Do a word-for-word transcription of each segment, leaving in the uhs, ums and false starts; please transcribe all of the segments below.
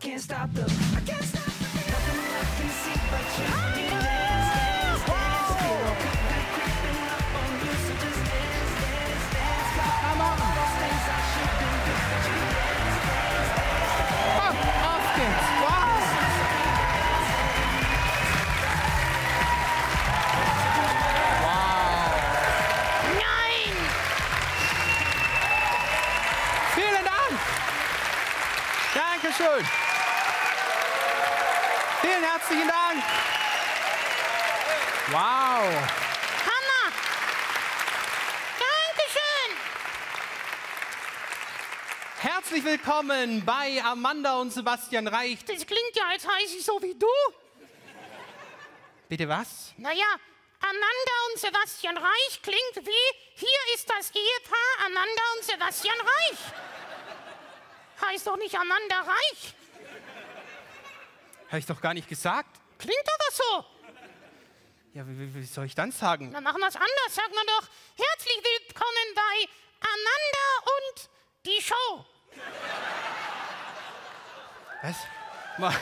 can't stop the, I can't stop the, nothing I can see but you. Dance, dance, dance, feel good, good creeping up on you, so just dance, dance, dance. Come on, all those things I should do, but you dance, dance, dance. Oh, auf geht's. Wow. Dankeschön. Vielen herzlichen Dank. Wow. Hammer. Dankeschön. Herzlich willkommen bei Amanda und Sebastian Reich. Das klingt ja, als heiße ich so wie du. Bitte was? Naja, Amanda und Sebastian Reich klingt wie, hier ist das Ehepaar Amanda und Sebastian Reich. Heißt doch nicht Amanda Reich. Habe ich doch gar nicht gesagt. Klingt aber so. Ja, wie, wie soll ich dann sagen? Dann machen wir es anders. Sagen wir doch, herzlich willkommen bei Amanda und die Show. Was? Mal.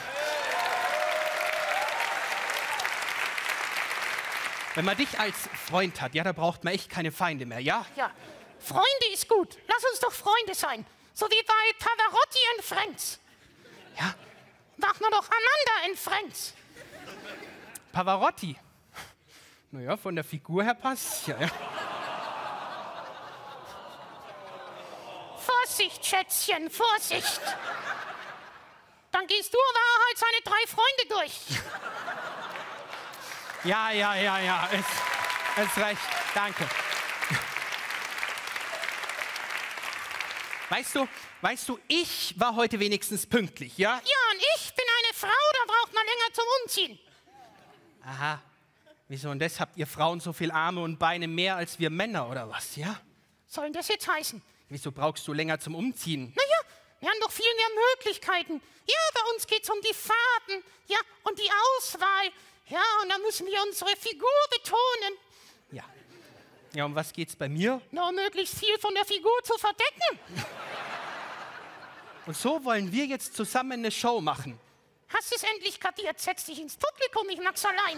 Wenn man dich als Freund hat, ja, da braucht man echt keine Feinde mehr, ja? Ja, Freunde ist gut. Lass uns doch Freunde sein. So wie bei Pavarotti and Friends. Ja. Machen wir doch Amanda and Friends. Pavarotti. Naja, von der Figur her passt ja, ja. Vorsicht, Schätzchen, Vorsicht. Dann gehst du aber halt seine drei Freunde durch. Ja, ja, ja, ja, ist, ist recht. Danke. Weißt du, weißt du, ich war heute wenigstens pünktlich, ja? Ja, und ich bin eine Frau, da braucht man länger zum Umziehen. Aha. Wieso und das habt ihr Frauen so viel Arme und Beine mehr als wir Männer, oder was, ja? Soll denn das jetzt heißen? Wieso brauchst du länger zum Umziehen? Naja, wir haben doch viel mehr Möglichkeiten. Ja, bei uns geht's um die Fahrten, ja, und die Auswahl. Ja, und da müssen wir unsere Figur betonen. Ja. Ja, um was geht's bei mir? Na, möglichst viel von der Figur zu verdecken. Und so wollen wir jetzt zusammen eine Show machen. Hast du es endlich kapiert? Setz dich ins Publikum, ich mag's allein.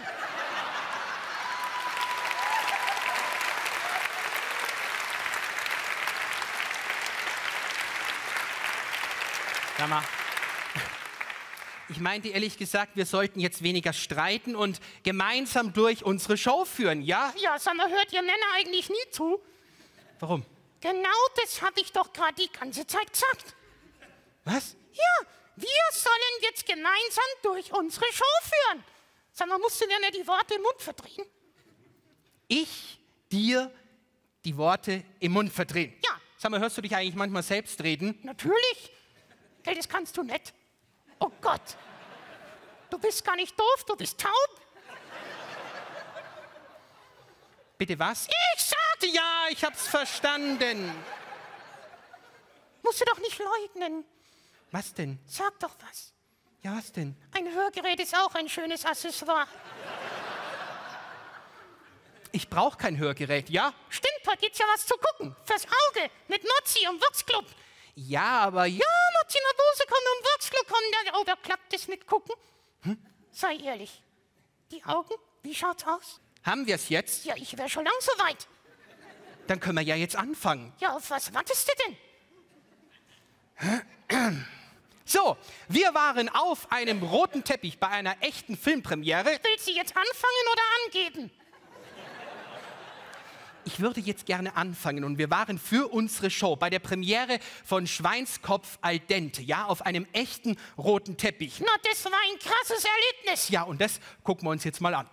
Sag mal, ich meinte ehrlich gesagt, wir sollten jetzt weniger streiten und gemeinsam durch unsere Show führen, ja? Ja, sag mal, hört ihr Männer eigentlich nie zu? Warum? Genau das habe ich doch gerade die ganze Zeit gesagt. Was? Ja, wir sollen jetzt gemeinsam durch unsere Show führen. Sag mal, musst du dir nicht die Worte im Mund verdrehen? Ich dir die Worte im Mund verdrehen? Ja. Sag mal, hörst du dich eigentlich manchmal selbst reden? Natürlich. Gell, das kannst du nicht. Oh Gott. Du bist gar nicht doof, du bist taub. Bitte was? Ich sagte ja, ich hab's verstanden. Musst du doch nicht leugnen. Was denn? Sag doch was. Ja, was denn? Ein Hörgerät ist auch ein schönes Accessoire. Ich brauche kein Hörgerät, ja? Stimmt, da gibt's ja was zu gucken. Fürs Auge, mit Mozzi und Wuchsclub. Ja, aber... Ja, Mozzi Mabuse kommt um Wuchsclub kommen. Da, oh, da klappt das mit Gucken. Hm? Sei ehrlich. Die Augen, wie schaut's aus? Haben wir es jetzt? Ja, ich wäre schon lang so weit. Dann können wir ja jetzt anfangen. Ja, auf was wartest du denn? So, wir waren auf einem roten Teppich bei einer echten Filmpremiere. Willst du jetzt anfangen oder angeben? Ich würde jetzt gerne anfangen und wir waren für unsere Show bei der Premiere von Schweinskopf al dente, ja, auf einem echten roten Teppich. Na, das war ein krasses Erlebnis. Ja, und das gucken wir uns jetzt mal an.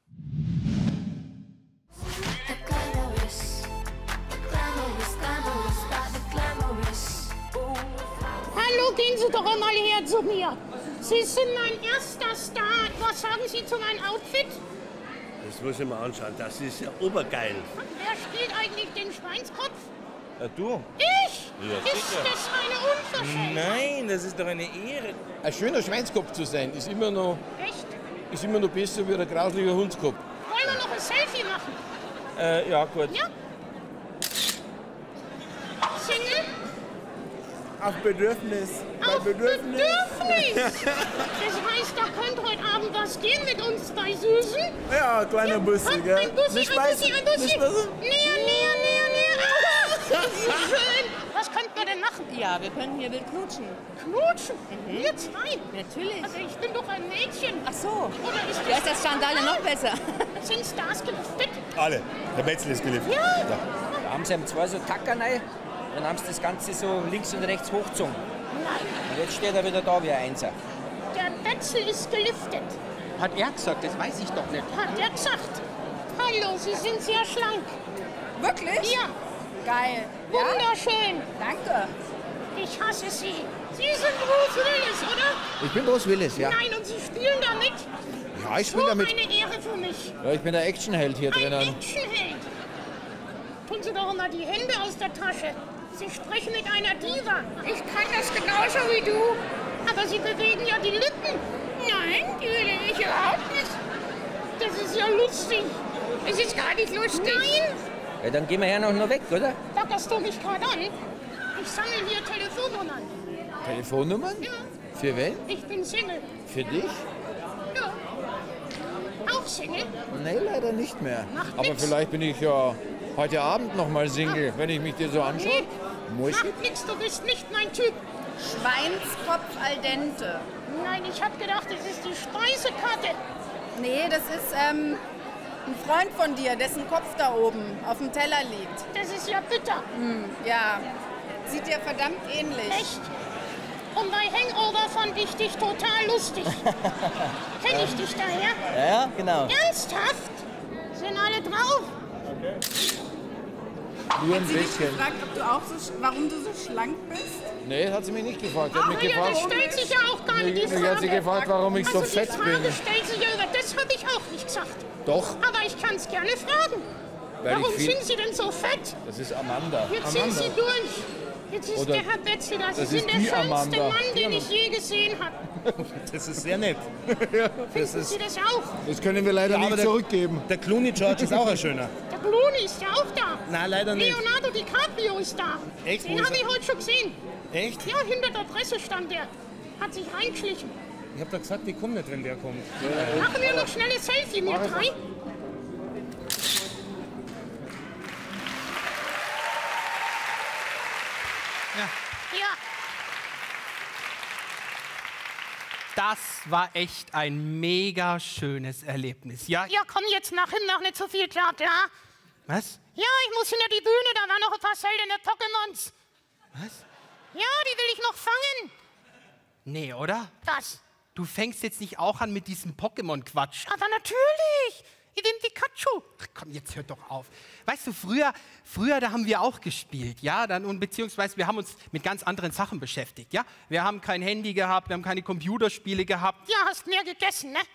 Hallo, gehen Sie doch einmal her zu mir. Sie sind mein erster Star. Was sagen Sie zu meinem Outfit? Das muss ich mir anschauen, das ist ja obergeil. Wer spielt eigentlich den Schweinskopf? Ja, du? Ich? Ja, ist sicher. das eine Unverschämtheit? Nein, das ist doch eine Ehre. Ein schöner Schweinskopf zu sein, ist immer noch, Echt? ist immer noch besser wie ein grauslicher Hundskopf. Wollen wir noch ein Selfie machen? Äh, ja, gut. Ja? Single? Auf Bedürfnis. Bei Auf Bedürfnis. Bedürfnis! Das heißt, da könnte heute Abend was gehen mit uns zwei Süßen. Ja, kleiner Bussi, Komm, gell? ein Bussi, Nicht ein weiß- Bussi, ein Bussi. nicht weiß- Näher, näher, näher, näher. Ah, das ist so schön. Was könnten wir denn machen? Ja, wir können hier wild knutschen. Knutschen? Wir zwei? Natürlich. Also ich bin doch ein Mädchen. Ach so. Oder ist Da ist das Schandale noch besser. Sind Stars gelüftet? Alle. Der Betzel ist geliebt. Ja. Da haben sie ihm zwei so Tacker rein, dann haben sie das Ganze so links und rechts hochgezogen. Nein, Und jetzt steht er wieder da wie ein Einser. der Betzel ist gelüftet. Hat er gesagt, das weiß ich doch nicht. Hat er gesagt. Hallo, Sie sind sehr schlank. Wirklich? Ja, Geil. Ja? wunderschön. Danke. Ich hasse Sie. Sie sind Bruce Willis, oder? Ich bin Bruce Willis, ja. Nein, und Sie spielen damit? Ja, ich So spiele damit. eine Ehre für mich. Ja, ich bin der Actionheld hier Ein drinnen. Actionheld. Tun Sie doch mal die Hände aus der Tasche. Sie sprechen mit einer Diva. Ich kann das genauso wie du. Aber Sie bewegen ja die Lippen. Nein, die will ich überhaupt nicht. Das ist ja lustig. Es ist gar nicht lustig. Nein, Ja, dann gehen wir ja noch, noch weg, oder? lackerst du mich gerade an? Ich sammle hier Telefonnummern. Telefonnummern? Ja, Für wen? ich bin Single. Für dich? Ja. Auch Single? Nee, leider nicht mehr. Macht Aber nix. vielleicht bin ich ja heute Abend noch mal Single, wenn ich mich dir so anschaue. Nee, Muss ich? macht nix, du bist nicht mein Typ. Schweinskopf al dente. Nein, ich hab gedacht, das ist die Speisekarte. Nee, das ist ähm, ein Freund von dir, dessen Kopf da oben auf dem Teller liegt. Das ist ja bitter. Ja, sieht dir verdammt ähnlich. Echt? Und bei Hangover fand ich dich total lustig. Kenn ich dich daher? Ja, genau. Ernsthaft? Sind alle drauf? Nur ein Sie dich bisschen. gefragt, ob du auch so, sch- warum du so schlank bist? Nee, hat sie mich nicht gefragt. Sie hat Ach mich ja, das gefragt, stellt sich ja auch gar nicht die mich, mich hat sie Frage. gefragt, warum ich so Also die fett Frage bin. stellt sich ja über, das habe ich auch nicht gesagt. Doch, Aber ich kann es gerne fragen. weil Warum ich viel... sind Sie denn so fett? Das ist Amanda. Jetzt sind Amanda. Sie durch. Jetzt ist Oder- der Herr Betzel da. Sie das sind ist der die schönste Amanda. Mann, den ich je gesehen habe. Das ist sehr nett. Finden Sie das auch? Das können wir leider Ja, aber nicht der- zurückgeben. Der Clooney George ist auch ein schöner. Der Clooney ist ja auch da. Nein, leider nicht. Leonardo DiCaprio ist da. Echt? Wo Den ist habe er? ich heute schon gesehen. Echt? Ja, hinter der Presse stand der. Hat sich reingeschlichen. Ich hab doch gesagt, ich komme nicht, wenn der kommt. Machen wir noch schnell ein Selfie, wir drei. Ja. Ja, Das war echt ein mega schönes Erlebnis. Ja, ja, komm jetzt nach hin, noch nicht so viel klar, ja? was? Ja, ich muss hinter die Bühne, da waren noch ein paar seltene Pokémons. Was? Ja, die will ich noch fangen. Nee, oder? Was? Du fängst jetzt nicht auch an mit diesem Pokémon-Quatsch. Aber natürlich. Ich bin Pikachu. Ach komm, jetzt hör doch auf. Weißt du, früher, früher, da haben wir auch gespielt, ja, dann und beziehungsweise wir haben uns mit ganz anderen Sachen beschäftigt, ja. Wir haben kein Handy gehabt, wir haben keine Computerspiele gehabt. Ja, hast mehr gegessen, ne?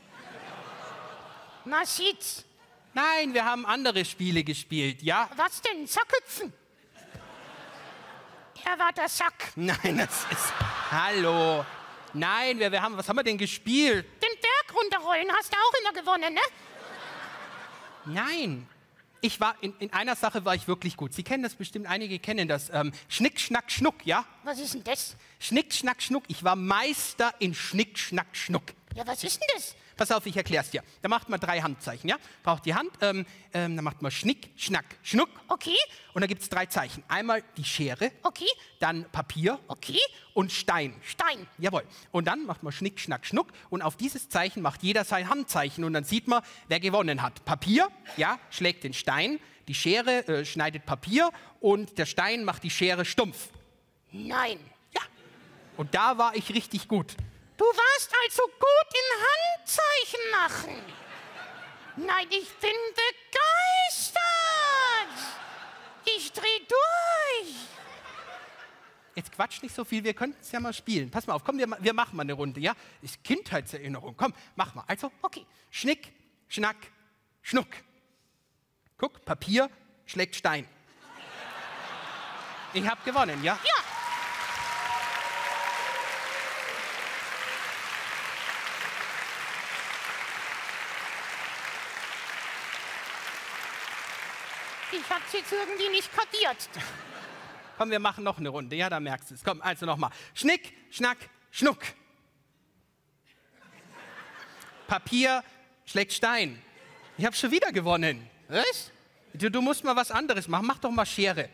Na, sieht's. Nein, wir haben andere Spiele gespielt, ja. Was denn? Sackhüpfen? Er war der Sack. Nein, das ist. Hallo. Nein, wir, wir haben. Was haben wir denn gespielt? Den Berg runterrollen hast du auch immer gewonnen, ne? Nein. Ich war in, in einer Sache war ich wirklich gut. Sie kennen das bestimmt, einige kennen das. Ähm, Schnick, Schnack, Schnuck, ja? Was ist denn das? Schnick, Schnack, Schnuck. Ich war Meister in Schnick, Schnack, Schnuck. Ja, was ist denn das? Pass auf, ich erklär's dir. Da macht man drei Handzeichen, ja? Braucht die Hand, ähm, ähm, dann macht man Schnick, Schnack, Schnuck. Okay, Und da gibt's drei Zeichen. Einmal die Schere, okay, dann Papier okay. und Stein. Stein. Jawohl. Und dann macht man Schnick, Schnack, Schnuck. Und auf dieses Zeichen macht jeder sein Handzeichen. Und dann sieht man, wer gewonnen hat. Papier, ja, schlägt den Stein. Die Schere äh, schneidet Papier. Und der Stein macht die Schere stumpf. Nein. Ja. Und da war ich richtig gut. Du warst also gut in Handzeichen machen. Nein, ich bin begeistert. Ich dreh durch. Jetzt quatsch nicht so viel, wir könnten es ja mal spielen. Pass mal auf, komm, wir, ma- wir machen mal eine Runde, ja? Ist Kindheitserinnerung. Komm, mach mal. Also, Okay. Schnick, Schnack, Schnuck. Guck, Papier schlägt Stein. Ich hab gewonnen, ja? Ja. Ich hab's jetzt irgendwie nicht kapiert. Komm, wir machen noch eine Runde. Ja, da merkst du es. Komm, also nochmal. Schnick, Schnack, Schnuck. Papier schlägt Stein. Ich habe schon wieder gewonnen. Was? Du, du musst mal was anderes machen. Mach doch mal Schere.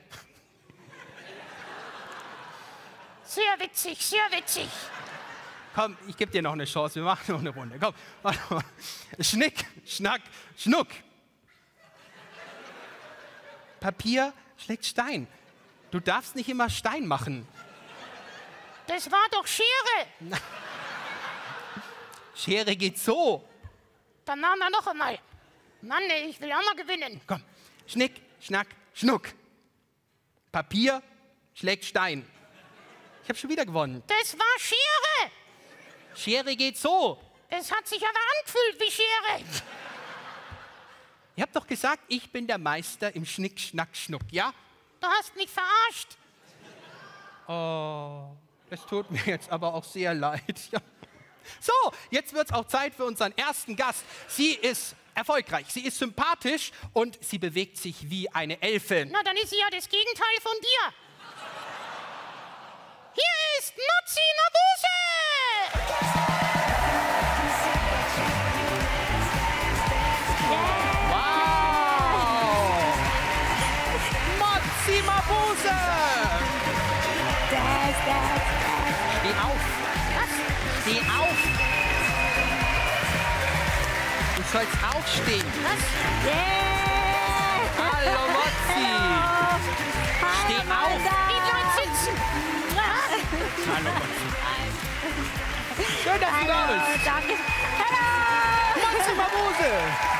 Sehr witzig, sehr witzig. Komm, ich gebe dir noch eine Chance. Wir machen noch eine Runde. Komm. Warte mal. Schnick, Schnack, Schnuck. Papier schlägt Stein. Du darfst nicht immer Stein machen. Das war doch Schere. Schere geht so. Dann machen wir noch einmal. Mann, ey, ich will auch mal gewinnen. Komm. Schnick, Schnack, Schnuck. Papier schlägt Stein. Ich habe schon wieder gewonnen. Das war Schere. Schere geht so. Es hat sich aber angefühlt wie Schere. Ihr habt doch gesagt, ich bin der Meister im Schnick, Schnack, Schnuck, ja? Du hast mich verarscht. Oh, es tut mir jetzt aber auch sehr leid. Ja. So, jetzt wird es auch Zeit für unseren ersten Gast. Sie ist erfolgreich, sie ist sympathisch und sie bewegt sich wie eine Elfe. Na, dann ist sie ja das Gegenteil von dir. Hier ist Motzi Mabuse! Wow! Motzi Mabuse! Steh auf! Was? Steh auf! Du sollst aufstehen. Was? Hallo Motzi! Steh auf! Die bleibt sitzen! Hallo Motzi! Schön, dass du da bist! Danke. Hallo! Motzi Mabuse!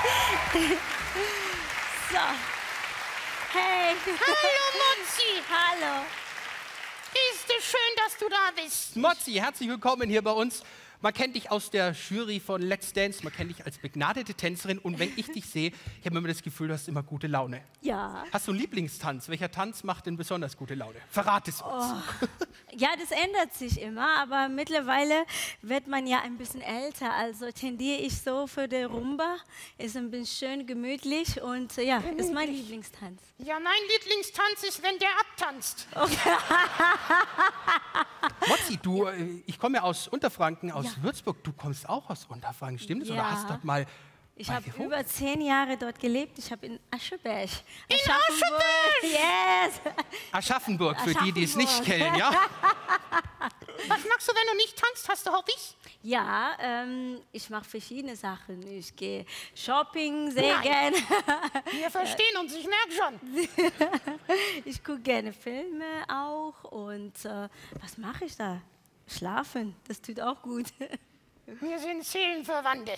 So. Hey. Hallo Motzi! Hallo. Ist es schön, dass du da bist. Motzi, herzlich willkommen hier bei uns. Man kennt dich aus der Jury von Let's Dance, man kennt dich als begnadete Tänzerin und wenn ich dich sehe, ich habe immer das Gefühl, du hast immer gute Laune. Ja. Hast du einen Lieblingstanz? Welcher Tanz macht denn besonders gute Laune? Verrat es uns. Oh. Ja, das ändert sich immer, aber mittlerweile wird man ja ein bisschen älter, also tendiere ich so für die Rumba. Ist ein bisschen schön gemütlich und äh, ja, ist mein Lieblingstanz. Ja, mein Lieblingstanz ist, wenn der abtanzt. Okay. Motzi, du, äh, ich komme ja aus Unterfranken, aus Ja. Würzburg. Du kommst auch aus Unterfranken, stimmt das? Ja. Oder hast dort mal Ich mal habe gewohnt? über zehn Jahre dort gelebt. Ich habe in Ascheberg. In Aschaffenburg. Yes! Aschaffenburg, für die, die es nicht Aschaffenburg. kennen, ja? Was machst du, wenn du nicht tanzt? Hast du Hobbys? Ja, ähm, ich mache verschiedene Sachen. Ich gehe shopping sehr Nein. gerne. Wir verstehen uns, ich merke schon. Ich gucke gerne Filme auch. Und äh, was mache ich da? Schlafen, das tut auch gut. Wir sind Seelenverwandte.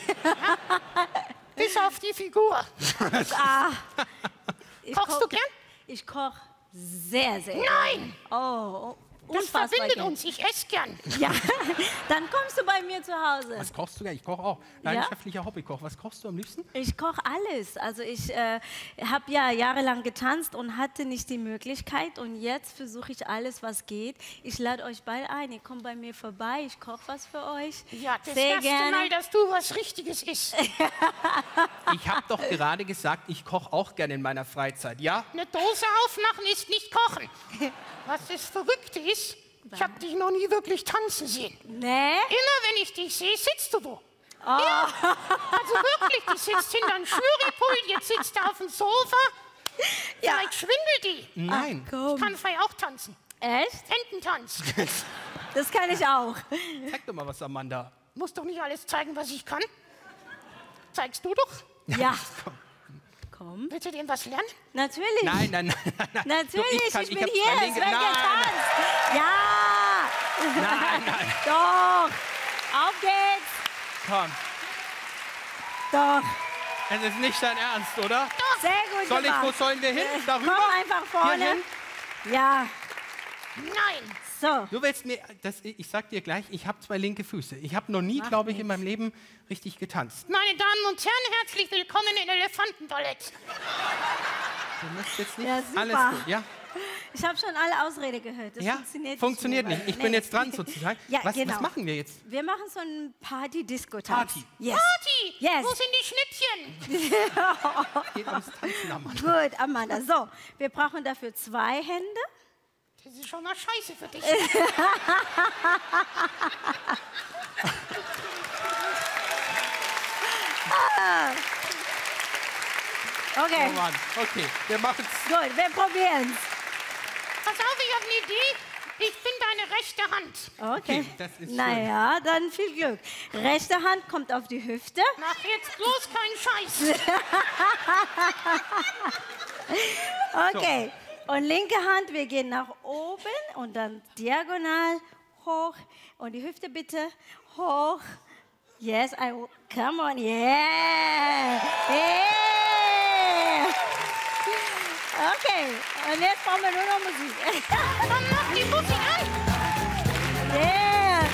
Bis auf die Figur. Ah, ich Kochst koch- du gern? Ich koche sehr, sehr Nein! gern. Oh, Das unfassbar verbindet gern. uns, ich esse gern. Ja, dann kommst du bei mir zu Hause. Was kochst du? Ja, ich koche auch. Leidenschaftlicher Hobbykoch. Was kochst du am liebsten? Ich koche alles. Also ich äh, habe ja jahrelang getanzt und hatte nicht die Möglichkeit. Und jetzt versuche ich alles, was geht. Ich lade euch bald ein. Ihr kommt bei mir vorbei. Ich koche was für euch. Ja, das Sehr erste gerne. Mal, dass du was Richtiges isst. Ich habe doch gerade gesagt, ich koche auch gerne in meiner Freizeit, ja? Eine Dose aufmachen ist nicht kochen. Was das Verrückte ist, ich habe dich noch nie wirklich tanzen sehen. Nee? Immer wenn ich dich sehe, sitzt du wo. Ja, also wirklich, du sitzt hinter einem Jurypult, jetzt sitzt du auf dem Sofa. Ja. Vielleicht schwindelt die. Nein. Komm. Ich kann frei auch tanzen. Echt? Ententanz. Das kann ich auch. Zeig doch mal was, Amanda. Muss doch nicht alles zeigen, was ich kann. Zeigst du doch. Ja. Komm. Willst du dem was lernen? Natürlich. Nein, nein, nein. nein. Natürlich, Du, kann- ich, bin hab hier, zwei es linke- wird Nein, getanzt. Ja. nein, nein. Doch. Auf geht's. Komm, Doch. es ist nicht dein Ernst, oder? Sehr gut Soll ich, gemacht. wo sollen wir hin? Äh, Darüber? Komm einfach vorne. Hierhin? Ja. Nein. So. Du willst mir, das, ich sag dir gleich, ich habe zwei linke Füße. Ich habe noch nie, Macht glaube ich, in nichts. meinem Leben richtig getanzt. Meine Damen und Herren, herzlich willkommen in Elefantenballett. Du möchtest jetzt nicht Ja, super. alles gut, ja? Ich habe schon alle Ausrede gehört. Das Ja? funktioniert, Funktioniert nicht. nicht. mehr. Ich bin Nee. jetzt dran sozusagen. Ja, was, genau. was machen wir jetzt? Wir machen so einen Party-Disco-Tanz. Party. Yes. Party! Yes. Wo sind die Schnittchen? Geht ums Tanzen, Amanda. Gut, Amanda. So, wir brauchen dafür zwei Hände. Das ist schon mal scheiße für dich. Okay. Oh Mann, okay, wir machen's. Gut, wir probieren's. Pass auf, ich habe eine Idee. Ich bin deine rechte Hand. Okay. Okay, das ist schön. Naja, dann viel Glück. Rechte Hand kommt auf die Hüfte. Mach jetzt bloß keinen Scheiß. Okay. Und linke Hand, wir gehen nach oben und dann diagonal hoch. Und die Hüfte bitte hoch. Yes, I will. Come on, yeah. Yeah. Okay, und jetzt brauchen wir nur noch Musik. Dann mach die Musik an. Yeah.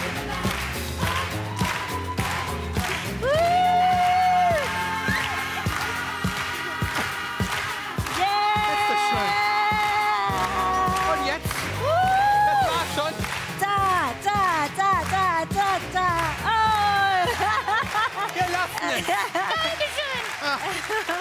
Woo. Yeah. Und jetzt? Woo. Das war's schon. Da, da, da, da, da, da. Oh. Wir lassen es. Dankeschön.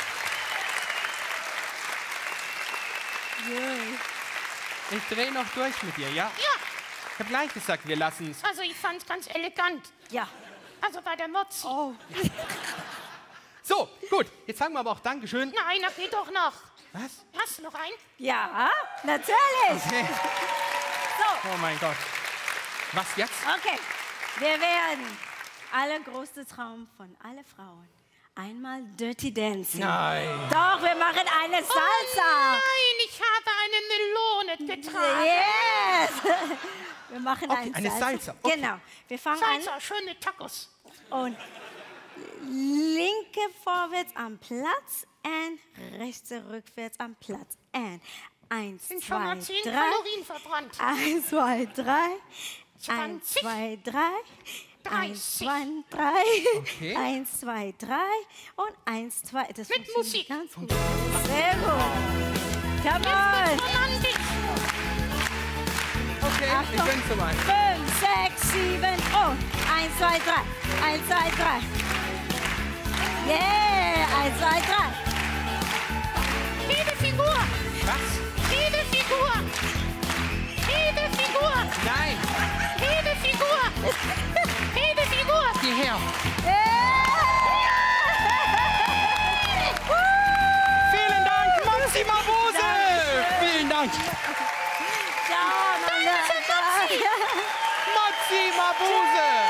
Ich drehe noch durch mit dir, ja? Ja, Ich habe gleich gesagt, wir lassen es. also ich fand's ganz elegant. Ja. Also bei der Mozzi. Oh. So, gut. Jetzt sagen wir aber auch Dankeschön. Na, einer geht doch noch. Was? Hast du noch einen? Ja, natürlich. Okay. So. Oh mein Gott. Was jetzt? Okay, wir werden aller größter Traum von alle Frauen einmal Dirty Dancing. Nein. Doch, wir machen eine Salsa. Oh nein, ich habe eine Melone getragen. Yes. Wir machen Okay, eine eine Salsa. Salsa, okay. Genau. Wir fangen Salsa, schöne Tacos. an und linke vorwärts am Platz und rechte rückwärts am Platz. Und eins, Sind schon zwei, mal zehn drei. Kalorien verbrannt. Eins, zwei, drei. Eins, zwanzig. zwei, drei. Eins, dreißig. zwei, drei. Okay. Eins, zwei, drei. Und eins, zwei. Das Mit funktioniert Musik. Ganz gut. Sehr gut. Come on. Romantik. Okay, ich Achtung. bin soweit. Fünf, sechs, sieben und eins, zwei, drei. Eins, zwei, drei. Yeah. Eins, zwei, drei. Jede Figur. Was? Jede Figur. Jede Figur. Nein. Jede Figur. Jede Figur. Geh her. Yeah. Vielen Dank, Mozzi Mabuse. Dankeschön. Vielen Dank. Ja, meine Mozzi Mabuse.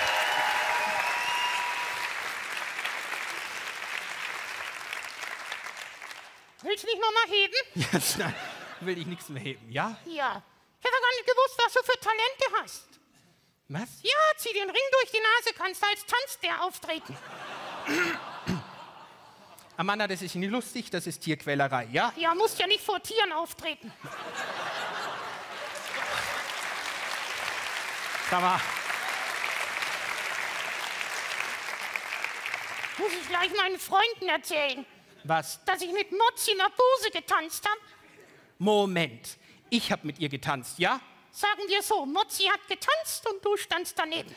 Willst du nicht noch mal heben? Jetzt nein, will ich nichts mehr heben, ja? Ja. Ich habe gar nicht gewusst, was du für Talente hast. Was? Ja, zieh den Ring durch die Nase, kannst als Tanzbär auftreten. Amanda, das ist nicht lustig, das ist Tierquälerei, ja? Ja, musst ja nicht vor Tieren auftreten. Sag mal, Muss ich gleich meinen Freunden erzählen, was? dass ich mit Mozzi Mabuse getanzt habe? Moment. Ich habe mit ihr getanzt, ja? Sagen wir so, Mozzi hat getanzt und du standst daneben.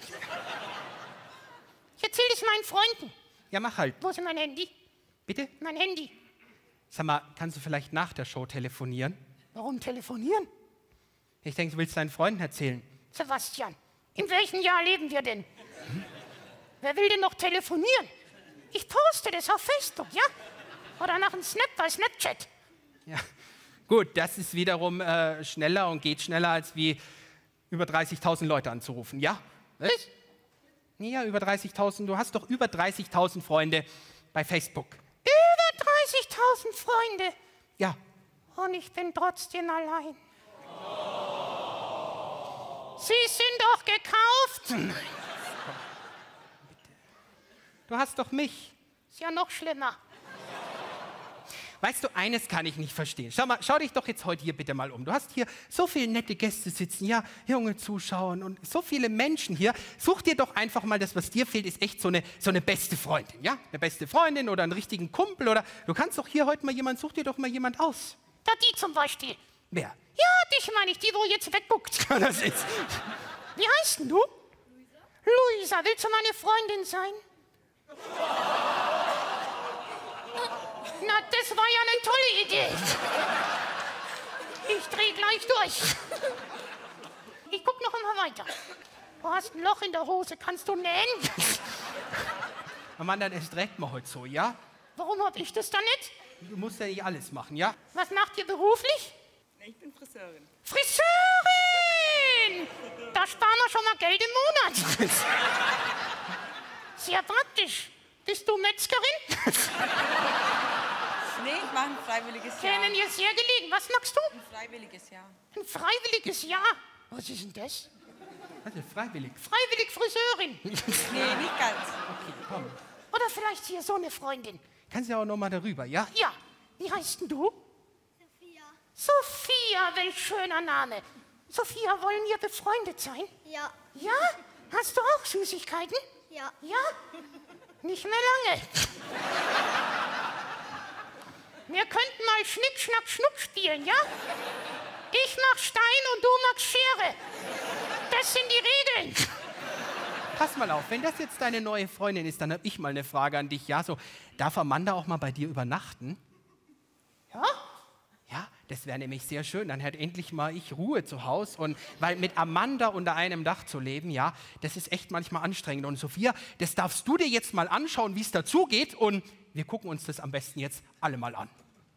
Ich erzähle es meinen Freunden. Ja, mach halt. Wo ist mein Handy? Bitte? Mein Handy. Sag mal, kannst du vielleicht nach der Show telefonieren? Warum telefonieren? Ich denke, du willst deinen Freunden erzählen. Sebastian, in welchem Jahr leben wir denn? Hm? Wer will denn noch telefonieren? Ich poste das auf Facebook, ja? Oder nach einem Snap bei Snapchat. Ja. Gut, das ist wiederum äh, schneller und geht schneller, als wie über dreißigtausend Leute anzurufen, ja? Was? Ja, über dreißigtausend. Du hast doch über dreißigtausend Freunde bei Facebook. Über dreißigtausend Freunde. Ja. Und ich bin trotzdem allein. Sie sind doch gekauft. Du hast doch mich. Ist ja noch schlimmer. Weißt du, eines kann ich nicht verstehen. Schau mal, schau dich doch jetzt heute hier bitte mal um. Du hast hier so viele nette Gäste sitzen, ja, junge Zuschauer und so viele Menschen hier. Such dir doch einfach mal das, was dir fehlt, ist echt so eine, so eine beste Freundin, ja? Eine beste Freundin oder einen richtigen Kumpel oder du kannst doch hier heute mal jemand, such dir doch mal jemand aus. Da die zum Beispiel. Wer? Ja, dich meine ich, die, wo jetzt wegguckt. Das ist... Wie heißt denn du? Luisa. Luisa, willst du meine Freundin sein? Na, das war ja eine tolle Idee. Ich dreh gleich durch. Ich guck noch einmal weiter. Du hast ein Loch in der Hose, kannst du nähen? Amanda, das trägt man heute so, ja? Warum hab ich das dann nicht? Du musst ja nicht alles machen, ja? Was macht ihr beruflich? Ich bin Friseurin. Friseurin! Da sparen wir schon mal Geld im Monat. Sehr praktisch. Bist du Metzgerin? Nee, ich mache ein freiwilliges Jahr. Käme mir sehr gelegen. Was magst du? Ein freiwilliges Jahr. Ein freiwilliges Jahr. Was ist denn das? Also freiwillig. Freiwillig Friseurin. Nee, nicht ganz. Okay, komm. Oder vielleicht hier so eine Freundin. Kannst ja auch noch mal darüber, ja? Ja. Wie heißt denn du? Sophia. Sophia, welch schöner Name. Sophia, wollen wir befreundet sein? Ja. Ja? Hast du auch Süßigkeiten? Ja. Ja? Nicht mehr lange. Wir könnten mal Schnick, Schnack, Schnuck spielen, ja? Ich mach Stein und du machst Schere. Das sind die Regeln. Pass mal auf, wenn das jetzt deine neue Freundin ist, dann habe ich mal eine Frage an dich. Ja, so, darf Amanda auch mal bei dir übernachten? Ja? Ja, das wäre nämlich sehr schön. Dann hätte endlich mal ich Ruhe zu Hause. Und weil mit Amanda unter einem Dach zu leben, ja, das ist echt manchmal anstrengend. Und Sophia, das darfst du dir jetzt mal anschauen, wie es dazugeht. Und wir gucken uns das am besten jetzt alle mal an.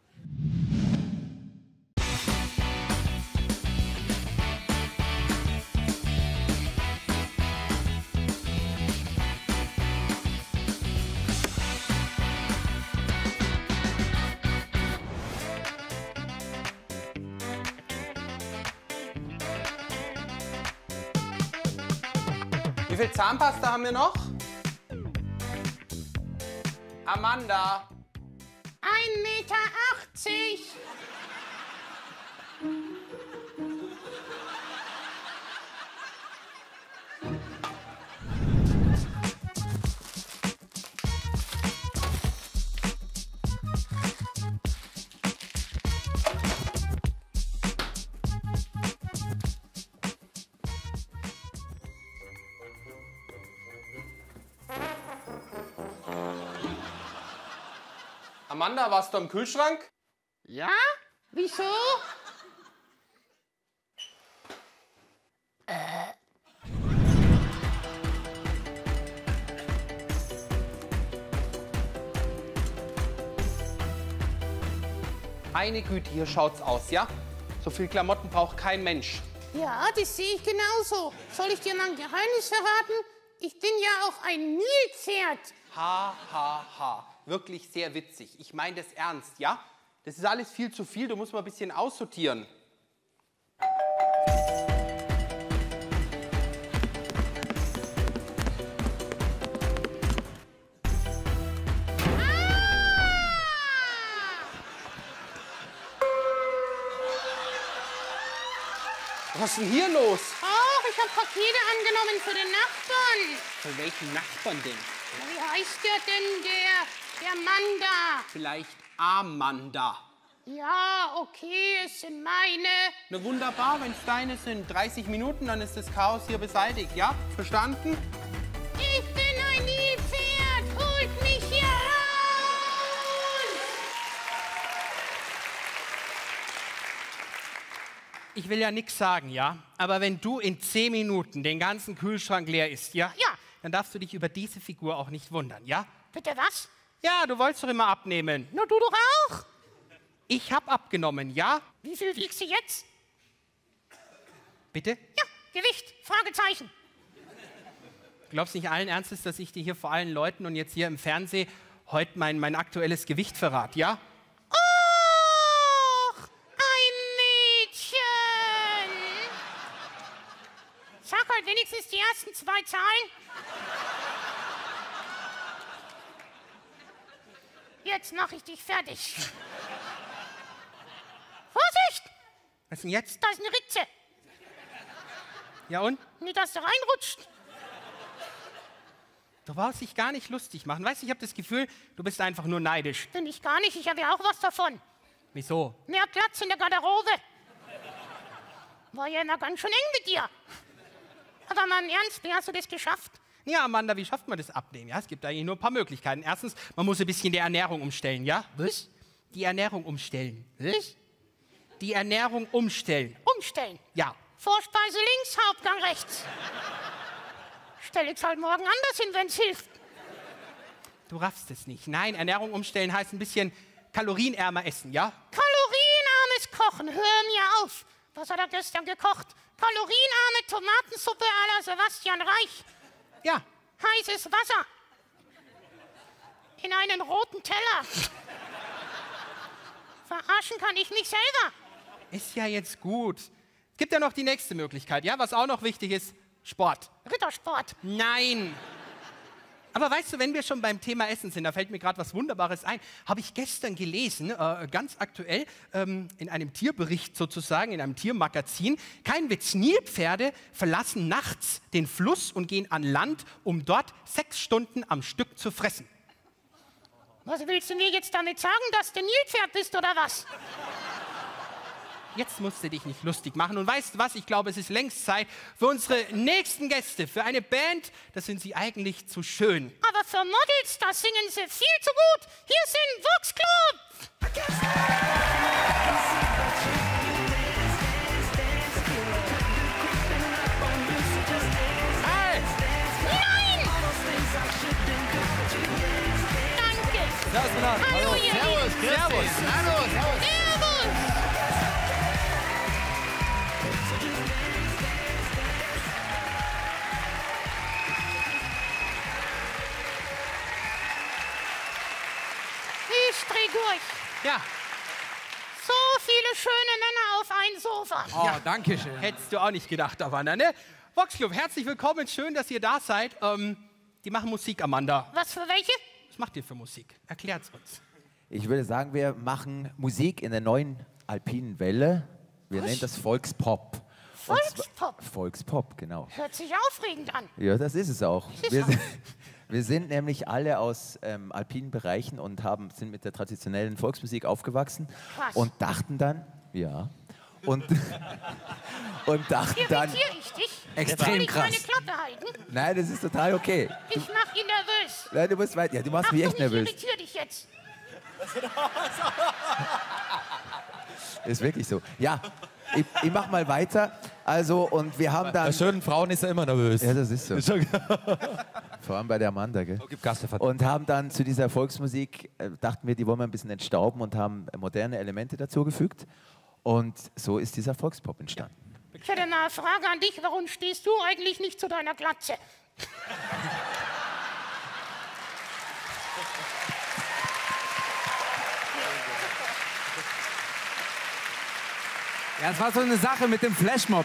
Wie viel Zahnpasta haben wir noch? Amanda. ein Meter achtzig. Amanda, warst du am Kühlschrank? Ja? Wieso? Äh. Meine Güte, hier schaut's aus, ja? So viel Klamotten braucht kein Mensch. Ja, das sehe ich genauso. Soll ich dir mal ein Geheimnis verraten? Ich bin ja auch ein Nilpferd. Ha, ha, ha. Wirklich sehr witzig. Ich meine das ernst, ja? Das ist alles viel zu viel, du musst mal ein bisschen aussortieren. Was ist denn hier los? Ach, ich habe Pakete angenommen für den Nachbarn. Für welchen Nachbarn denn? Na, wie heißt der denn, der, der Mann da? Vielleicht Amanda. Ja, okay, es sind meine. Na wunderbar, wenn es deine sind. dreißig Minuten, dann ist das Chaos hier beseitigt, ja? Verstanden? Ich bin ein Nilpferd, holt mich hier raus! Ich will ja nichts sagen, ja? Aber wenn du in zehn Minuten den ganzen Kühlschrank leer isst, ja? Ja. Dann darfst du dich über diese Figur auch nicht wundern, ja? Bitte was? Ja, du wolltest doch immer abnehmen. Nur du doch auch? Ich hab abgenommen, ja? Wie viel wiegst du jetzt? Bitte? Ja, Gewicht, Fragezeichen. Glaubst nicht allen Ernstes, dass ich dir hier vor allen Leuten und jetzt hier im Fernsehen heute mein, mein aktuelles Gewicht verrate, ja? Och, ein Mädchen. Sag halt wenigstens die ersten zwei Zahlen. Jetzt mache ich dich fertig. Vorsicht! Was denn jetzt? Da ist eine Ritze. Ja und? Nicht, dass du reinrutscht. Du brauchst dich gar nicht lustig machen. Weißt du, ich habe das Gefühl, du bist einfach nur neidisch. Bin ich gar nicht, ich habe ja auch was davon. Wieso? Mehr Platz in der Garderobe. War ja immer ganz schön eng mit dir. Aber mal im Ernst, wie hast du das geschafft? Ja, Amanda, wie schafft man das Abnehmen? Ja, es gibt eigentlich nur ein paar Möglichkeiten. Erstens, man muss ein bisschen die Ernährung umstellen, ja? Was? Die Ernährung umstellen. Was? die Ernährung umstellen. Umstellen. Ja. Vorspeise links, Hauptgang rechts. Stell ich's halt morgen anders hin, wenn's hilft. Du raffst es nicht. Nein, Ernährung umstellen heißt ein bisschen kalorienärmer essen, ja? Kalorienarmes Kochen, hör mir auf. Was hat er gestern gekocht? Kalorienarme Tomatensuppe à la Sebastian Reich. Ja. Heißes Wasser. In einen roten Teller. Verarschen kann ich mich selber. Ist ja jetzt gut. Es gibt ja noch die nächste Möglichkeit, ja? Was auch noch wichtig ist, Sport. Rittersport. Nein. Aber weißt du, wenn wir schon beim Thema Essen sind, da fällt mir gerade was Wunderbares ein, habe ich gestern gelesen, äh, ganz aktuell, ähm, in einem Tierbericht sozusagen, in einem Tiermagazin, kein Witz, Nilpferde verlassen nachts den Fluss und gehen an Land, um dort sechs Stunden am Stück zu fressen. Was willst du mir jetzt damit sagen, dass du Nilpferd bist, oder was? Jetzt musst du dich nicht lustig machen. Und weißt du was? Ich glaube, es ist längst Zeit für unsere nächsten Gäste, für eine Band, da sind sie eigentlich zu schön. Aber für Models, da singen sie viel zu gut. Hier sind Vox Club. Hey! Nein! Danke. Servus, Mann. Hallo, ihr Servus, Lieben. grüß Servus. dich. Hallo, servus. Servus. Ich dreh durch. Ja, So viele schöne Männer auf ein Sofa. Oh, danke schön. hättest du auch nicht gedacht, Amanda, ne? Vox Club, herzlich willkommen, schön, dass ihr da seid. Ähm, die machen Musik, Amanda. Was für welche? Was macht ihr für Musik? Erklärt's uns. Ich würde sagen, wir machen Musik in der neuen alpinen Welle. Wir Was? nennen das Volkspop. Und zwar- Volkspop. Volkspop, genau. Hört sich aufregend an. Ja, das ist es auch. Ist Wir auch. sind, wir sind nämlich alle aus ähm, alpinen Bereichen und haben, sind mit der traditionellen Volksmusik aufgewachsen Krass. und dachten dann, ja, und, und dachten dann, Irritiere ich dich? Extrem Soll ich krass. meine Klappe halten? nein, das ist total okay. Ich mach ihn nervös. Nein, du musst weit, ja, du machst Ach, mich doch, echt ich nervös. irritiere dich jetzt. Ist wirklich so. Ja, ich, ich mach mal weiter. Also, und wir haben dann. Bei schönen Frauen ist er immer nervös. Ja, das ist so. Vor allem bei der Amanda, gell? Gib Gas, Stefan. Und haben dann zu dieser Volksmusik, äh, dachten wir, die wollen wir ein bisschen entstauben und haben moderne Elemente dazugefügt. Und so ist dieser Volkspop entstanden. Ich hätte eine Frage an dich. Warum stehst du eigentlich nicht zu deiner Glatze? Ja, es war so eine Sache mit dem Flashmob.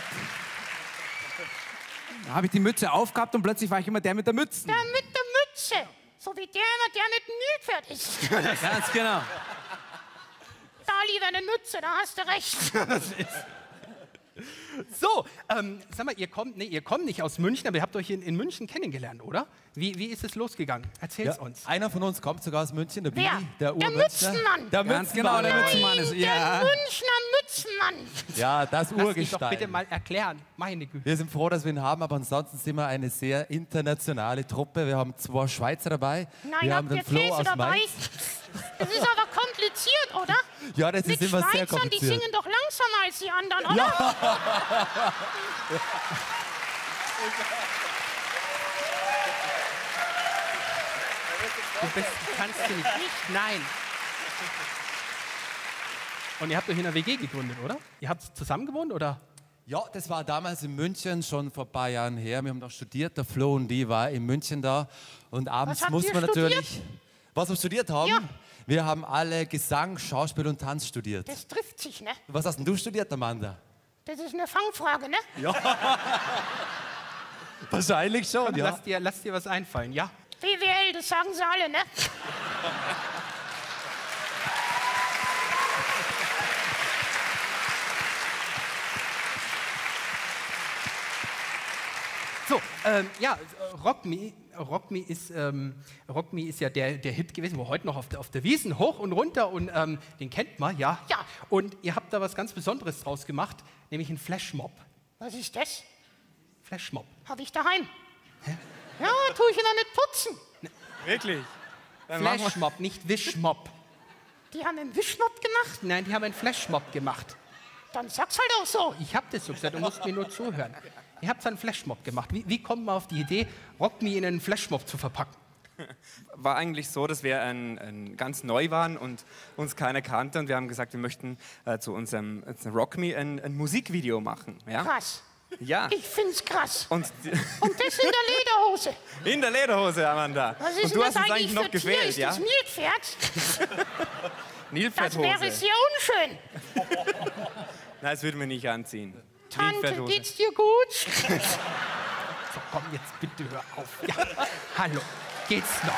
Da habe ich die Mütze aufgehabt und plötzlich war ich immer der mit der Mütze. Der mit der Mütze. So wie der immer der mit dem Nilpferd ist. Ganz genau. Da lieber eine Mütze, da hast du recht. So, ähm, sag mal, ihr kommt, nee, ihr kommt nicht aus München, aber ihr habt euch in, in München kennengelernt, oder? Wie, wie ist es losgegangen? Erzähl's Ja, uns. einer von uns kommt sogar aus München, der Wer? Billy, der Der Urmünchner. Mützenmann. Der Ganz genau, Mützenmann. der Mützenmann ist. Der Ja. Münchner Mützenmann. Ja, das Lass mich doch Urgestein. bitte mal erklären. Meine Güte. Wir sind froh, dass wir ihn haben, aber ansonsten sind wir eine sehr internationale Truppe. Wir haben zwei Schweizer dabei. Nein, wir haben habt ihr den Flo Käse aus dabei? Mainz. Das ist aber kompliziert, oder? Ja, das Mit ist immer sehr Schweizern, die kompliziert. singen doch langsamer als die anderen, oder? Du bist, kannst du nicht. Nein. Und ihr habt euch in einer W G gegründet, oder? Ihr habt zusammen gewohnt, oder? Ja, das war damals in München, schon vor ein paar Jahren her. Wir haben da studiert, der Flo und die war in München da. Und abends habt muss ihr man studiert? natürlich... Was wir studiert haben? Ja. Wir haben alle Gesang, Schauspiel und Tanz studiert. Das trifft sich, ne? Was hast denn du studiert, Amanda? Das ist eine Fangfrage, ne? Wahrscheinlich schon, Komm, ja. lass, dir, lass dir was einfallen, ja? B W L, das sagen sie alle, ne? So, ähm, ja, äh, Rock Me, Rock Me ist, ähm, Rock Me ist ja der, der Hit gewesen, wo heute noch auf der, auf der Wiesn hoch und runter und ähm, den kennt man, ja? Ja. Und ihr habt da was ganz Besonderes draus gemacht, nämlich einen Flashmob. Was ist das? Flashmob. Hab ich daheim. Hä? Ja, tue ich immer mit putzen. Wirklich? Flashmob, nicht Wischmob. Die haben einen Wischmopp gemacht? Nein, die haben einen Flashmob gemacht. dann sag's halt auch so. Ich hab das so gesagt, du musst mir nur zuhören. Ihr habt einen Flashmob gemacht. Wie, wie kommt man auf die Idee, Rock Me in einen Flashmob zu verpacken? War eigentlich so, dass wir ein, ein ganz neu waren und uns keiner kannte. Und wir haben gesagt, wir möchten äh, zu unserem zu Rock Me ein, ein Musikvideo machen. Ja? Krass. Ja. Ich find's krass. Und, Und das in der Lederhose. in der Lederhose, Amanda. Was ist und du denn hast das uns eigentlich eigentlich noch für Tier? gefehlt, Ist ja? das Nilpferd? Das Nilpferdhose. wäre sehr unschön. Nein, das würden wir nicht anziehen. Tante, Nilpferdhose. geht's dir gut? So, komm jetzt bitte, hör auf. Ja. Hallo, geht's noch?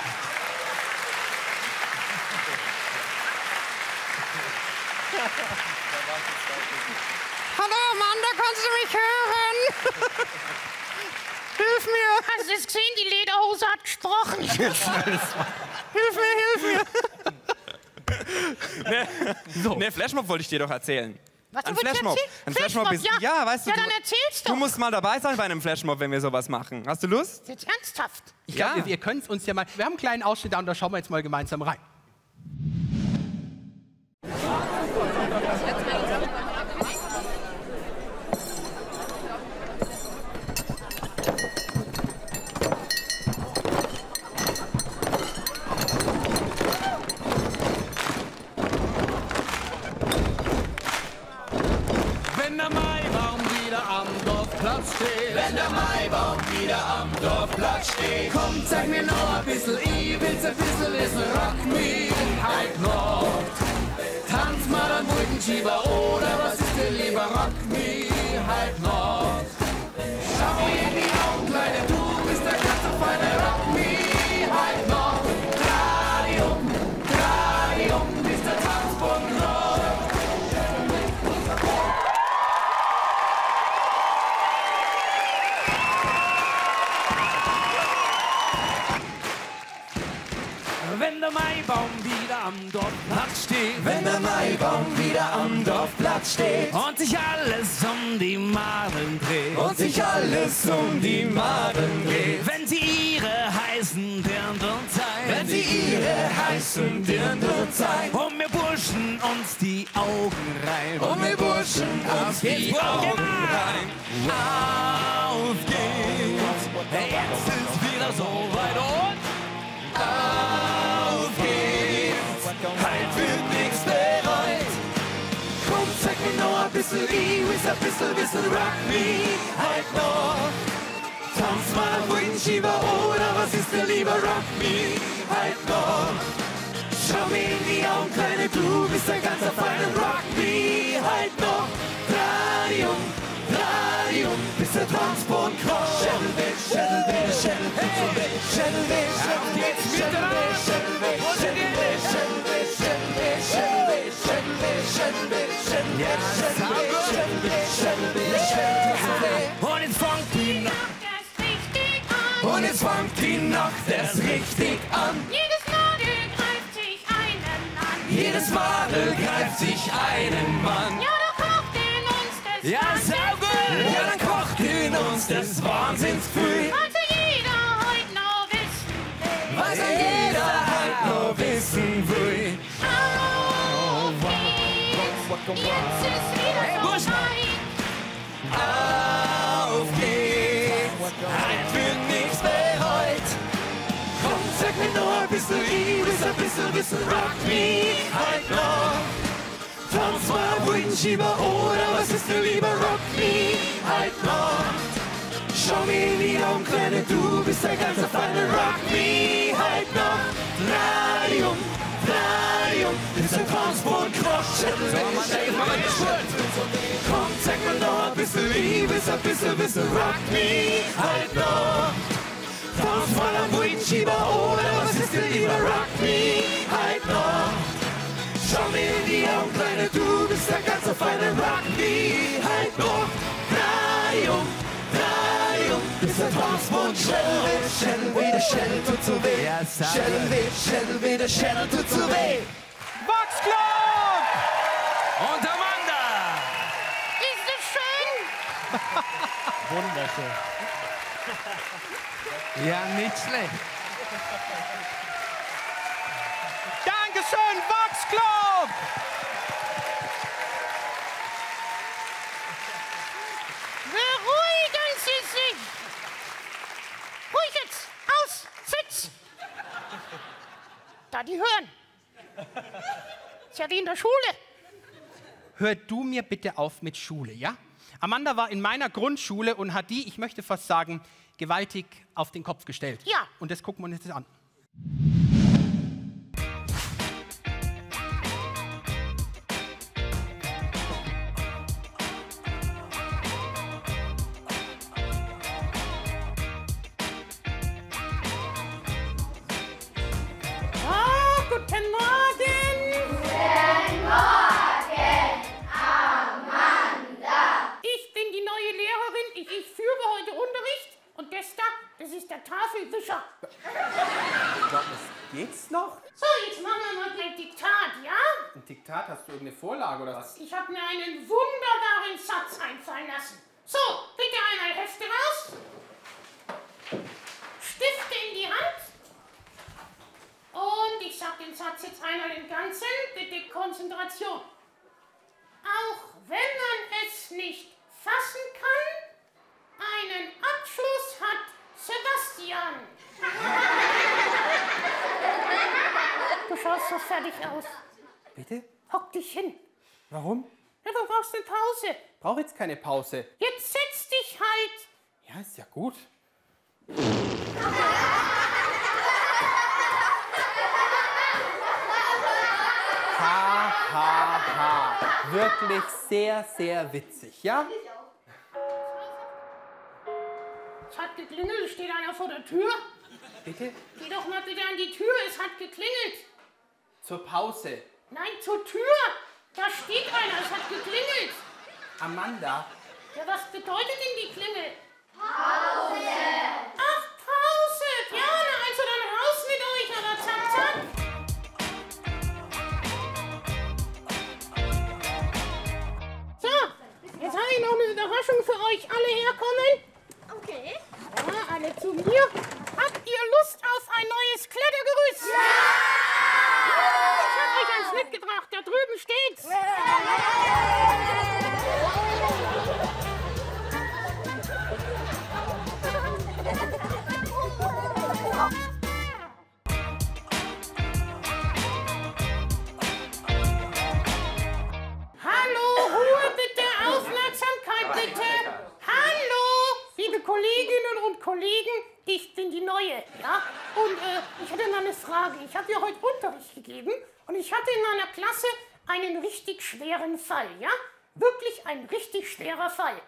Hallo Amanda, kannst du mich hören? Hilf mir! Hast du es gesehen? Die Lederhose hat gesprochen. Hilf mir, hilf mir! Ne, so. ne, Flashmob wollte ich dir doch erzählen. Was, du ein willst Flashmob. erzählen? Ein Flashmob, Flashmob, ist, ja. ja, weißt du. Ja, du, dann erzähl's doch. Du musst mal dabei sein bei einem Flashmob, wenn wir sowas machen. Hast du Lust? Jetzt ernsthaft? Ich glaube, Ja. wir, wir können es uns ja mal. Wir haben einen kleinen Ausschnitt da und da schauen wir jetzt mal gemeinsam rein. Wenn der Maibaum wieder am Dorfplatz steht, wenn der Maibaum wieder am Dorfplatz steht, komm, zeig mir noch ein bisschen, ich will's ein bisschen wissen, rock me halt noch. Tanz mal am Brückenschieber oder was ist dir lieber, rock me halt noch. Schau mir in die Augen, Kleine, du bist der ganze feine, rock me halt noch. Dreh dich um, dreh dich um, bis der Tanzboden rollt. Wenn der Maibaum wieder am Dorfplatz steht, wenn der Maibaum wieder am Dorfplatz steht und sich alles um die Maden dreht und sich alles um die Maden dreht, wenn sie ihre heißen Dirndl zeigen, wenn sie ihre heißen Dirndl zeigen, und wir Burschen uns die Augen rein, und wir Burschen uns die Augen rein, auf geht's, jetzt ist wieder so weit und auf geht's, halt wird nix bereut. Komm, zeig mir noch ein bisschen, ich will ein bisschen wissen, rock me halt noch. Tanz mal am Brückenschieber oder was ist dir lieber, rock me halt noch. Schau mir in die Augen, Kleine, du bist ein ganzer feiner, rock me halt noch. Dreh dich um, dreh dich um, bis der Tanzboden kracht. Schädel weh, Schädel weh, Schädel tut so weh, Schädel weh, Schädel weh, Schädel weh, Schädel weh, Schädel weh, Schädel weh, Schädel weh, Schädel weh, Schädel weh, Schädel weh, Schädel weh, Schädel weh, Schädel weh, Schädel weh, Schädel weh. Und jetzt fängt die Nacht erst richtig an. Und jetzt fängt die Nacht erst richtig an. Jedes Madel greift sich einen an. Jedes Madel greift sich einen Mann. Ja, da kocht in uns das Ja, sau gut. Ja, dann kocht in uns des Wahnsinns früh. Also jeder heute noch wissen will. Was jeder halt noch wissen will. Auf geht's, jetzt ist wieder Hey, so Burschen. weit. Auf geht's, halt wird nichts bereut. Komm, sag mir noch ein bisschen, ich will ein bisschen wissen, rock me halt noch. Tanz mal am Brückenschieber oder was ist dir lieber, rock me halt noch. Schau mir in die Augen, Kleine, du bist ein ganzer feiner, rock me halt noch. Dreh dich um, dreh dich um, bis der Tanzboden kracht. Schädel weg, Schädel weg, komm, zeig mir noch ein bisschen Liebe, ein bisschen wissen, rock me halt noch. Tanz mal am Brückenschieber oder was ist dir lieber, rock me halt noch. Schau mir in die Augen, Kleine, du bist der ganze feine, rock me halt noch. Dreh dich um, dreh dich um, bis der Tanzboden Schädel weh, Schädel weh, der Schädel tut so weh. Ja, sag Schädel weh, Schädel weh, der Schädel tut so weh. Boxclub! Und Amanda! Ist das schön? Wunderschön. Ja, nicht schlecht. Dankeschön, Boxclub! Ist ja wie in der Schule. Hör du mir bitte auf mit Schule, ja? Amanda war in meiner Grundschule und hat die, ich möchte fast sagen, gewaltig auf den Kopf gestellt. Ja. Und das gucken wir uns jetzt an. Ah, guten Morgen. Guten Morgen, Amanda. Ich bin die neue Lehrerin. Ich, ich führe heute Unterricht. Und das da, das ist der Tafelwischer. Geht's noch? So, jetzt machen wir mal ein Diktat, ja? Ein Diktat, hast du irgendeine Vorlage oder was? Ich habe mir einen wunderbaren Satz einfallen lassen. So, bitte einmal Hefte raus. Stifte in die Hand. Und ich sag den Satz jetzt einmal im Ganzen. Bitte Konzentration. Auch wenn man es nicht fassen kann, einen Abschluss hat Sebastian. Du schaust so fertig aus. Bitte? Hock dich hin. Warum? Ja, du brauchst eine Pause. Ich brauche jetzt keine Pause. Jetzt setz dich halt. Ja, ist ja gut. Ha, ha, ha. Wirklich sehr, sehr witzig, ja? Es hat geklingelt, steht einer vor der Tür. Bitte? Geh doch mal bitte an die Tür, es hat geklingelt. Zur Pause. Nein, zur Tür. Da steht einer, es hat geklingelt. Amanda. Ja, was bedeutet denn die Klingel? Pause. Ach, Pause. Gerne, also dann raus mit euch, aber zack, zack. So, jetzt habe ich noch eine Überraschung für euch. Alle herkommen. Okay. Ja, alle zu mir. Habt ihr Lust auf ein neues Klettergerüst? Ja! Ich habe euch eins mitgebracht, da drüben steht's. Hallo, Ruhe bitte, Aufmerksamkeit bitte. Hallo, liebe Kolleginnen und Kollegen, ich bin die Neue, ja? Und äh, ich hatte mal eine Frage. Ich habe ja heute Unterricht gegeben und ich hatte in meiner Klasse einen richtig schweren Fall, ja? Wirklich ein richtig schwerer Fall.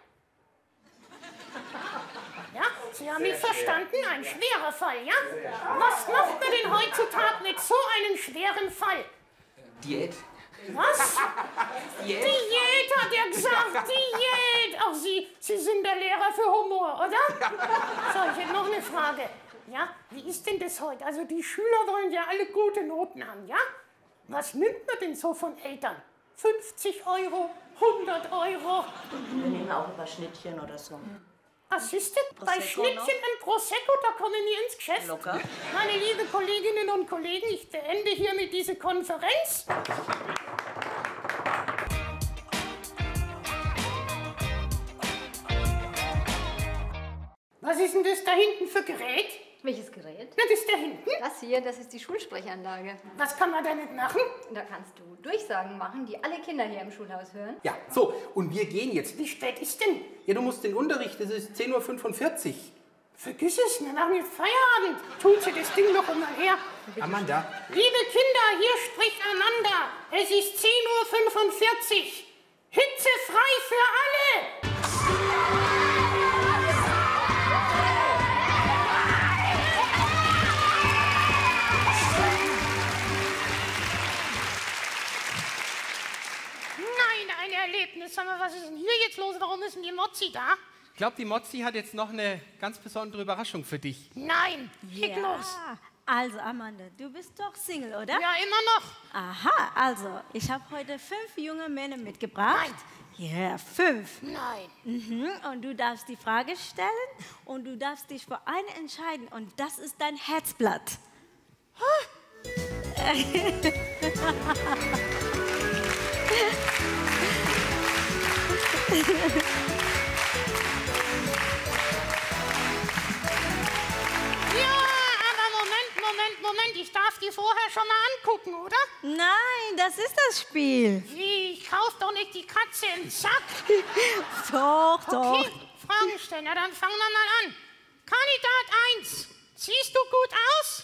Ja, Sie haben mich verstanden, ein schwerer Fall, ja? Was macht man denn heutzutage mit so einem schweren Fall? Diät. Was? Diät. Diät hat er gesagt, Diät. Ach, Sie, Sie sind der Lehrer für Humor, oder? So, ich hätte noch eine Frage. Ja, wie ist denn das heute? Also die Schüler wollen ja alle gute Noten haben, ja? Was nimmt man denn so von Eltern? fünfzig Euro, hundert Euro? Wir nehmen auch ein paar Schnittchen oder so. Ah, siehst du, bei Prosecco Schnittchen noch? und Prosecco, da kommen wir ins Geschäft. Locker. Meine liebe Kolleginnen und Kollegen, ich beende hiermit diese Konferenz. Was ist denn das da hinten für Gerät? Welches Gerät? Na, das da hinten. Das hier, das ist die Schulsprechanlage. Was kann man damit machen? Da kannst du Durchsagen machen, die alle Kinder hier im Schulhaus hören. Ja, so, und wir gehen jetzt. Wie spät ist denn? Ja, du musst den Unterricht, das ist zehn Uhr fünfundvierzig. Vergiss es, wir machen jetzt Feierabend. Tun Sie das Ding noch einmal her. Amanda. Liebe Kinder, hier spricht Amanda. Es ist zehn Uhr fünfundvierzig. Hitzefrei für alle. Nein, ein Erlebnis. Sag mal, was ist denn hier jetzt los? Warum ist denn die Mozzi da? Ich glaube, die Mozzi hat jetzt noch eine ganz besondere Überraschung für dich. Nein, leg los. Also Amanda, du bist doch Single, oder? Ja, immer noch. Aha, also ich habe heute fünf junge Männer mitgebracht. Ja, fünf. Nein. Mhm. Und du darfst die Frage stellen und du darfst dich für eine entscheiden und das ist dein Herzblatt. Ja, aber Moment, Moment, Moment. Ich darf die vorher schon mal angucken, oder? Nein, das ist das Spiel. Wie, ich kauf doch nicht die Katze im Sack. Doch, doch. Okay, Fragen stellen. Na, dann fangen wir mal an. Kandidat eins. Siehst du gut aus?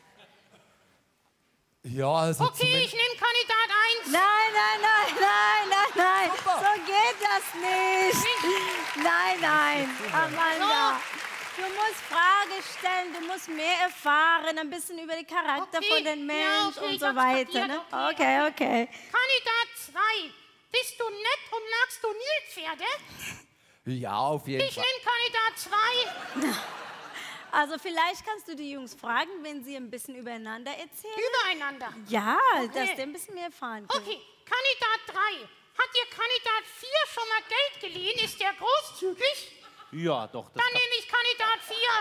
Ja, also Okay, ich nehme Kandidat eins. Nein, nein, nein, nein, nein, nein. So geht das nicht. Nein, nein, Amanda. Du musst Fragen stellen, du musst mehr erfahren, ein bisschen über den Charakter Okay, von den ja, Menschen okay, und ich so hab's weiter. kapiert, Ne? okay, Okay, okay. Kandidat zwei. Bist du nett und magst du Nilpferde? Ja, auf jeden Ich Fall. nehme Kandidat zwei. Also vielleicht kannst du die Jungs fragen, wenn sie ein bisschen übereinander erzählen. Übereinander? Ja, Okay. dass die ein bisschen mehr erfahren können. Okay, Kandidat drei. Hat dir Kandidat vier schon mal Geld geliehen? Ist der großzügig? Ja, doch. Das Dann nehme ich Kandidat vier.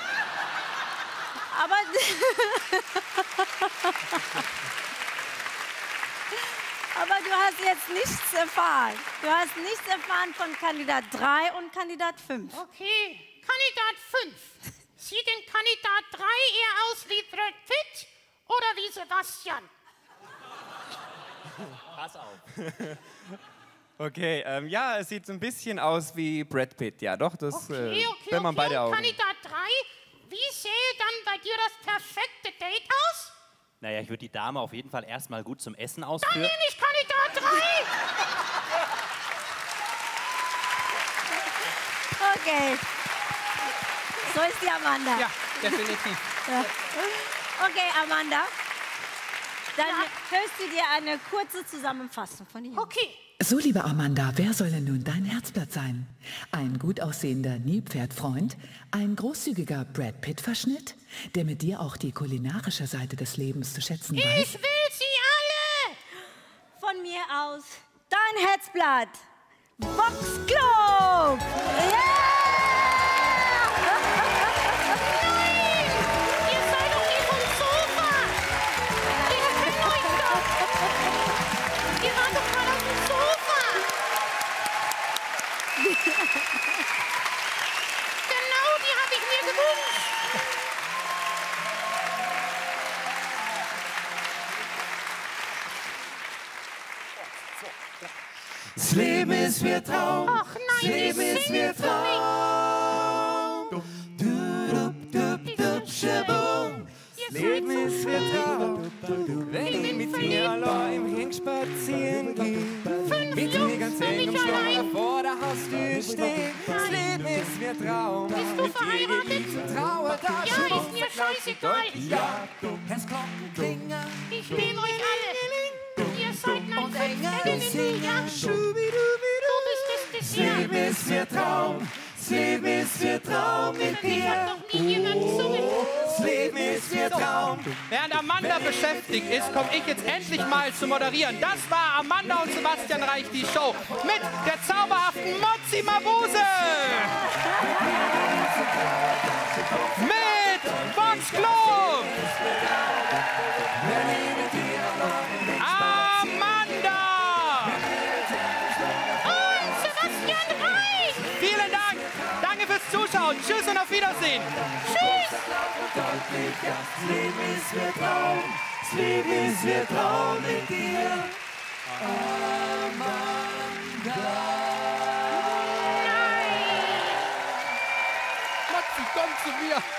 Aber, aber du hast jetzt nichts erfahren. Du hast nichts erfahren von Kandidat drei und Kandidat fünf. Okay, Kandidat fünf. Sieht denn Kandidat drei eher aus wie Brad Pitt oder wie Sebastian? Pass auf. Okay, ähm, ja, es sieht so ein bisschen aus wie Brad Pitt. Ja, doch, das Okay, äh, okay, wenn man okay. beide Und Augen. Kandidat drei, wie sähe dann bei dir das perfekte Date aus? Naja, ich würde die Dame auf jeden Fall erstmal gut zum Essen Dann ausführen. nehme ich Kandidat drei. Okay. So ist die Amanda. Ja, definitiv. Ja. Okay, Amanda. Dann hörst du dir eine kurze Zusammenfassung von ihm. Okay. So, liebe Amanda, wer soll denn nun dein Herzblatt sein? Ein gut aussehender Nilpferdfreund? Ein großzügiger Brad Pitt-Verschnitt, der mit dir auch die kulinarische Seite des Lebens zu schätzen weiß? Ich will sie alle. Von mir aus dein Herzblatt. Vox Club. Yeah! Ihr seid doch nie vom Sofa. Ich kenn euch doch. Ihr wart doch mal auf dem Sofa. Genau, die habe ich mir gewünscht. Das Leben ist wie ein Traum. Ach nein, Das Leben die ist wie ein singen für Traum. Du, dup, dup, dup, shaboom. Das Leben ist wie ein Traum. Wenn ich mit dir allein im Ring spazieren gehe, mit dir ganz eng im Schlauch vor der Haustür stehe, das Leben ist wie ein Traum. Bist du verheiratet? Mit Trauertasche. Ja, ist mir scheißegal. Ja, Herz Glocken klingen. Ich nehme euch alle. Ihr seid mein Fünf-Engel, ja? Du bist das Das Dessert. Leben ist wie ein Traum. Das Leben ist wie ein Traum mit Ich dir. hab noch nie jemand gesungen. Das Leben ist wie ein Traum. Während Amanda beschäftigt ist, komme ich jetzt endlich mal zu moderieren. Das war Amanda und Sebastian Reich, die Show mit der zauberhaften Mozzi Mabuse. Mit Vox Club. Amanda. Und Sebastian Reich. Vielen Dank. Danke fürs Zuschauen. Tschüss und auf Wiedersehen. Tschüss. Das Leben ist wie ein Traum. Das Leben ist wie ein Traum mit dir. Amanda. Mozzi, komm zu mir.